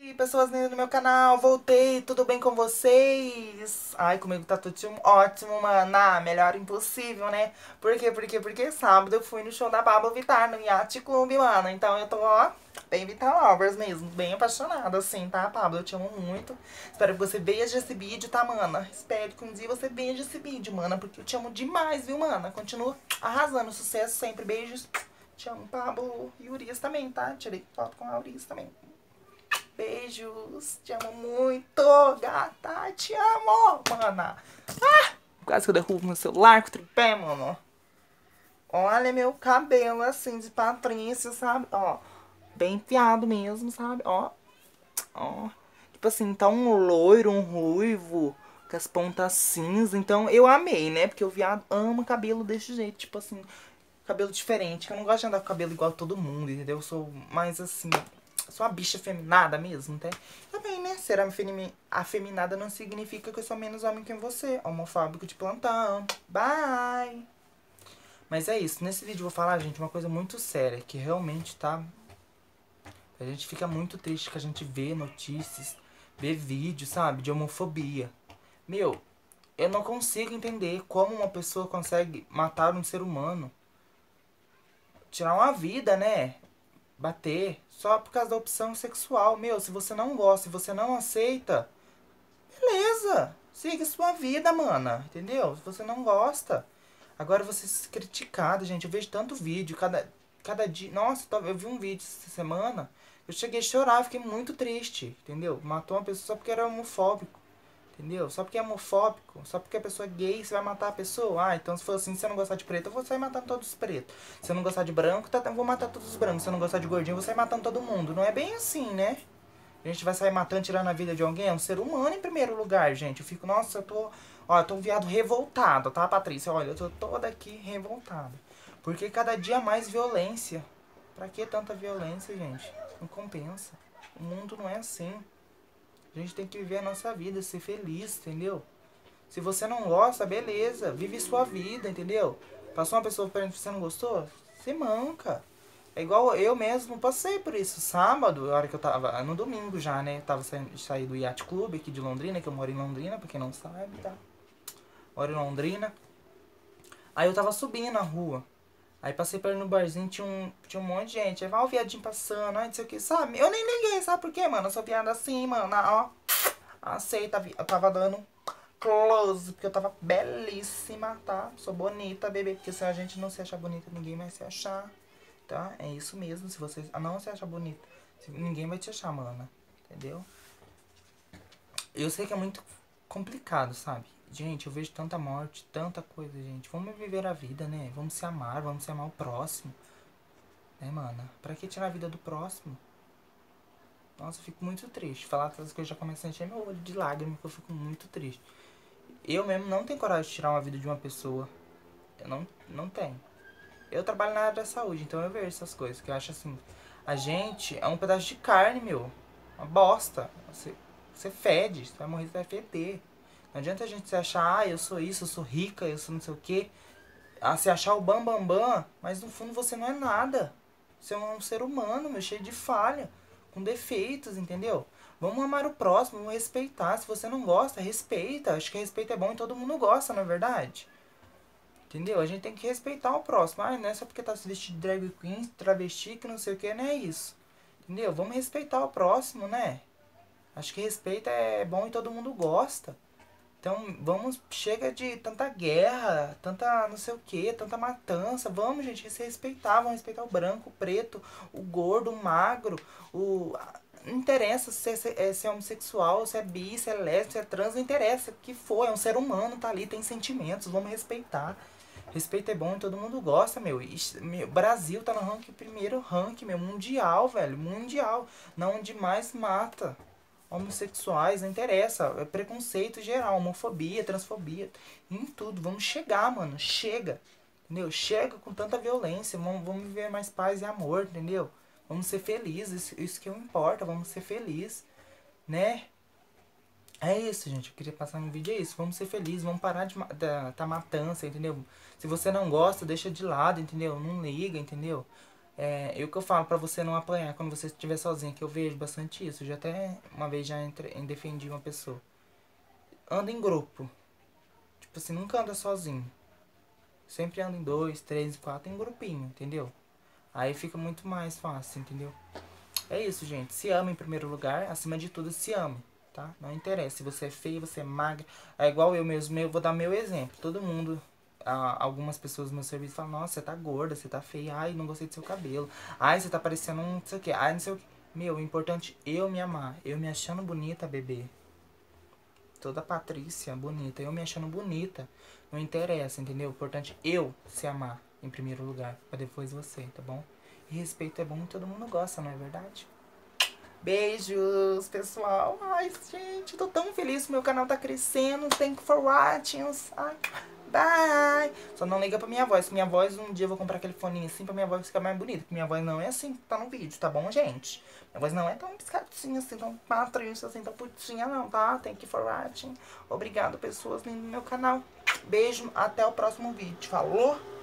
E pessoas no meu canal, voltei, tudo bem com vocês? Ai, comigo tá tudo ótimo, mana, melhor impossível, né? Por quê? Porque sábado eu fui no show da Pablo Vittar no Yacht Club, mano. Então eu tô, ó, bem Vittar Lovers mesmo, bem apaixonada, assim, tá, Pablo? Eu te amo muito. Espero que você veja esse vídeo, tá, mana? Espero que um dia você veja esse vídeo, mana, porque eu te amo demais, viu, mana? Continua arrasando, sucesso sempre, beijos. Te amo, Pablo. E Urias também, tá? Tirei foto com a Urias também. Beijos, te amo muito, gata, te amo, mana. Quase que eu derrubo meu celular com o tripé, mano. Olha meu cabelo assim de Patrícia, sabe? Ó, bem enfiado mesmo, sabe? Ó, ó. Tipo assim, tá um loiro, um ruivo, com as pontas cinza. Então eu amei, né? Porque o viado ama cabelo desse jeito, tipo assim, cabelo diferente. Que eu não gosto de andar com cabelo igual a todo mundo, entendeu? Eu sou mais assim. Sou uma bicha feminada mesmo, tá? Também, né? Ser afeminada não significa que eu sou menos homem que você. Homofóbico de plantão. Bye! Mas é isso. Nesse vídeo eu vou falar, gente, uma coisa muito séria. Que realmente tá... A gente fica muito triste que a gente vê notícias, vê vídeos, sabe? De homofobia. Meu, eu não consigo entender como uma pessoa consegue matar um ser humano. Tirar uma vida, né? Bater só por causa da opção sexual. Meu, se você não gosta, se você não aceita, beleza. Siga sua vida, mana. Entendeu? Se você não gosta. Agora você se criticado, gente. Eu vejo tanto vídeo, cada dia. Nossa, eu vi um vídeo essa semana. Eu cheguei a chorar, fiquei muito triste. Entendeu? Matou uma pessoa só porque era homofóbico. Entendeu? Só porque é homofóbico, só porque a pessoa é gay, você vai matar a pessoa. Ah, então se for assim, se você não gostar de preto, eu vou sair matando todos os pretos. Se eu não gostar de branco, tá, eu vou matar todos os brancos. Se eu não gostar de gordinho, eu vou sair matando todo mundo. Não é bem assim, né? A gente vai sair matando, tirando a vida de alguém. É um ser humano em primeiro lugar, gente. Eu fico, nossa, eu tô... Ó, eu tô um viado revoltado, tá, Patrícia? Olha, eu tô toda aqui revoltada. Porque cada dia mais violência. Pra que tanta violência, gente? Não compensa. O mundo não é assim. A gente tem que viver a nossa vida, ser feliz, entendeu? Se você não gosta, beleza, vive sua vida, entendeu? Passou uma pessoa perto que você não gostou, você manca. É igual eu mesmo passei por isso. Sábado, a hora que eu tava, no domingo já, né? Eu tava saí do Yacht Club aqui de Londrina, que eu moro em Londrina, pra quem não sabe, tá? Moro em Londrina. Aí eu tava subindo na rua. Aí passei perto no barzinho, tinha um monte de gente. Aí vai o viadinho passando, ai, não sei o que, sabe? Eu nem liguei, sabe por quê, mano? Eu sou viada assim, mano, ó. Aceita, eu tava dando close, porque eu tava belíssima, tá? Sou bonita, bebê, porque se a gente não se achar bonita, ninguém vai se achar, tá? É isso mesmo, se você não se achar bonita, ninguém vai te achar, mana, entendeu? Eu sei que é muito complicado, sabe? Gente, eu vejo tanta morte, tanta coisa, gente. Vamos viver a vida, né? Vamos se amar o próximo, né, mana? Pra que tirar a vida do próximo? Nossa, eu fico muito triste. Falar essas coisas já começa a encher meu olho de lágrimas, porque eu fico muito triste. Eu mesmo não tenho coragem de tirar uma vida de uma pessoa. Eu não tenho. Eu trabalho na área da saúde, então eu vejo essas coisas. Que eu acho assim, a gente é um pedaço de carne, meu. Uma bosta. Você fede, você vai morrer, você vai feder. Não adianta a gente se achar, ah, eu sou isso, eu sou rica, eu sou não sei o quê. Ah, se achar o bam bam bam, mas no fundo você não é nada. Você é um ser humano, meu, cheio de falha, com defeitos, entendeu? Vamos amar o próximo, vamos respeitar. Se você não gosta, respeita. Acho que respeito é bom e todo mundo gosta, não é verdade? Entendeu? A gente tem que respeitar o próximo. Ah, não é só porque tá se vestido de drag queen, travesti, que não sei o que, não é isso. Entendeu? Vamos respeitar o próximo, né? Acho que respeito é bom e todo mundo gosta. Então, vamos, chega de tanta guerra, tanta não sei o que, tanta matança. Vamos, gente, se respeitar. Vamos respeitar o branco, o preto, o gordo, o magro, o... Não interessa se é homossexual, se é bi, se é lésbico, se é trans, não interessa. O que for, é um ser humano, tá ali, tem sentimentos, vamos respeitar. Respeito é bom e todo mundo gosta, meu. Brasil tá no ranking, primeiro ranking, meu, mundial, velho, mundial. Não onde mais mata homossexuais, não interessa. É preconceito geral, homofobia, transfobia, em tudo. Vamos chegar, mano, chega. Entendeu? Chega com tanta violência, vamos viver mais paz e amor, entendeu? Vamos ser felizes, isso que importa, vamos ser felizes, né? É isso, gente. Eu queria passar no vídeo, é isso. Vamos ser felizes, vamos parar de tá matança, entendeu? Se você não gosta, deixa de lado, entendeu? Não liga, entendeu? É o que eu falo pra você não apanhar quando você estiver sozinha, que eu vejo bastante isso. Eu já até uma vez já defendi uma pessoa. Anda em grupo. Tipo assim, nunca anda sozinho. Sempre anda em 2, 3, 4 em grupinho, entendeu? Aí fica muito mais fácil, entendeu? É isso, gente. Se ama em primeiro lugar. Acima de tudo, se ame, tá? Não interessa se você é feio, você é magra. É igual eu mesmo. Eu vou dar meu exemplo. Todo mundo, algumas pessoas no meu serviço falam: nossa, você tá gorda, você tá feia. Ai, não gostei do seu cabelo. Ai, você tá parecendo um não sei o que. Ai, não sei o que. Meu, o importante é eu me amar. Eu me achando bonita, bebê. Toda Patrícia bonita. Eu me achando bonita. Não interessa, entendeu? O importante é eu se amar em primeiro lugar. Pra depois você, tá bom? E respeito é bom e todo mundo gosta, não é verdade? Beijos, pessoal. Ai, gente, tô tão feliz que meu canal tá crescendo. Thank you for watching. Ai, bye. Só não liga pra minha voz. Minha voz, um dia eu vou comprar aquele foninho assim pra minha voz ficar mais bonita. Porque minha voz não é assim que tá no vídeo, tá bom, gente? Minha voz não é tão piscadinha assim, tão patrícia assim, tão putinha não, tá? Thank you for watching. Obrigado, pessoas lindas do meu canal. Beijo, até o próximo vídeo. Falou?